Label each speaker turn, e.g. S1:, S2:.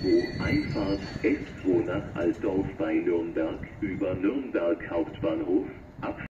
S1: S2 Einfahrt S2 nach Altdorf bei Nürnberg über Nürnberg Hauptbahnhof.